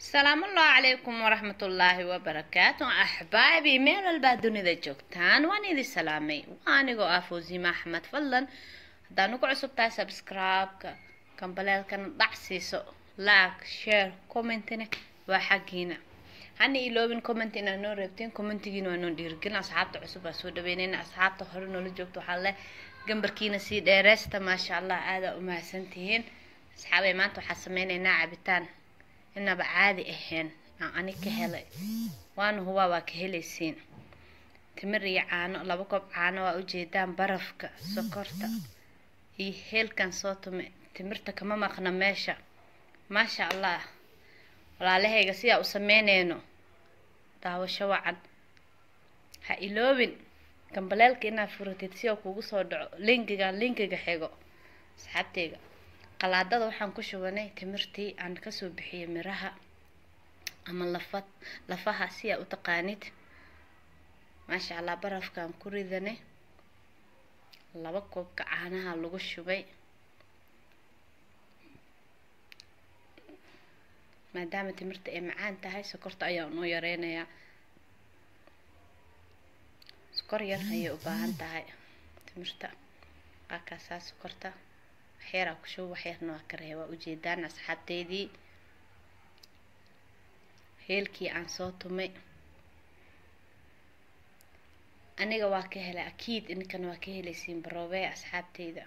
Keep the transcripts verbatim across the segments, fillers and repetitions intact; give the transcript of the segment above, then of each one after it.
السلام الله عليكم ورحمة الله وبركاته أحبابي من البادوني ذا جوكتان واني ذي سلامي واني قو أفوزي مع أحمد فضلا دانوكو عصب تاي سبسكرايب كان بلال كان دعسيسو لايك شير كومنتين وحقينا هاني إلوبين كومنتين أنو ريبتين كومنتين وانو ديرقين أصحابتا عصب أسودة بينين أصحابتا هرنو لجوكتو حالة جنبركينا سي ديرستا ما شاء الله عادة وما سنتين أصحابي مانتو حسمينينا عبتان إنaba caadi ahayn aan ani ka helay waan huwa waa ka helaysiin timir iyo caano laba koob caano waa u jeedaan barafka sokorta iyo heelkan soo tume timirta kama maqna meesha ma sha Allah walaalahayga si ay u sameynayno daawasho wacan ha iloobin kambalaalka inaad furatid si uu kugu soo dhaco linkiga linkiga xigo asxaabtayga qalaadada waxaan ku shubanay timirtii aan ka soo bixiyay miraha ama lafad lafaha si ay u taqaanid ma sha Allah barafkaan ku ridanay laba koob caanaha lagu shubay maadaama timirta ay macaan tahay sokorta ayaan u yareynayaa sokor yar ayay u baahan tahay timirta qaakaasa sokorta xeera ku soo waxyarna waa karee waa u jeedaan asxaabteedii heelkii aan soo tumay aniga waa ka helay akiid inkana waa ka helaysiin baroobe asxaabteeda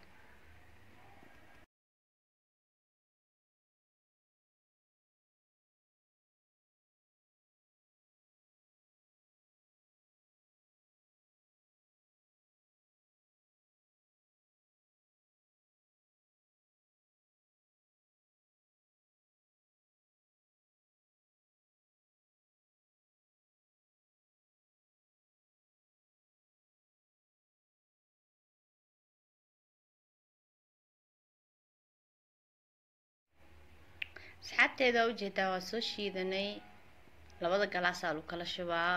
asxaabteeda u jeedaa waa soo shiidanay labada galaas aa lagu kala shubaa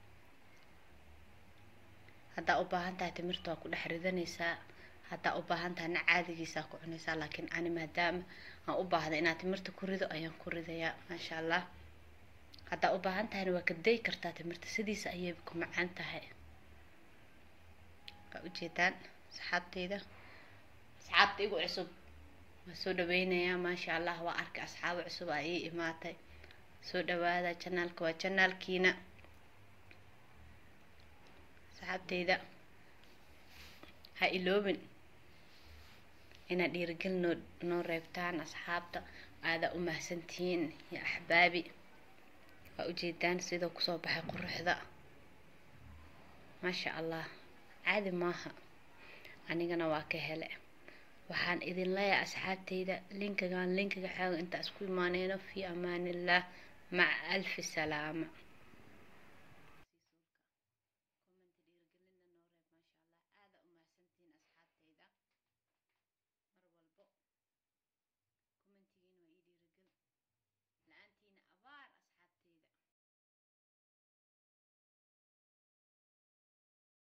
haddaa u baahan tahay timirta waa ku dhex ridanaysaa haddaa u baahan tahayna caadigiisa ku cunaysaa laakiin ani maadaama aan u baahda inaad timirta ku rido ayaan ku ridayaa maasha Allah haddaa u baahan tahayna waa ka day kartaa timirta sidiisa ayay ku macaan tahay waa u jeedaan asxaabteeda asxaabta igu cusub soo dhaweynaya ma sha Allah waa arka asxaab cusub ay imaatay soo dhawaada channelka waa channelkiina asxaabteeda ha iloobin ina dhiirigelino noo reebtaan asxaabta aada u mahadsantihiin ya ahbaabi waa u jeedaan sida ku soo baxay quruxda ma sha Allah caadi maaha anigana waa ka helay waxaan idin leeyahay asxaabteyda linkigan linkiga xaga inta isku imaanayno fi amaanillah ma'a alf salaama.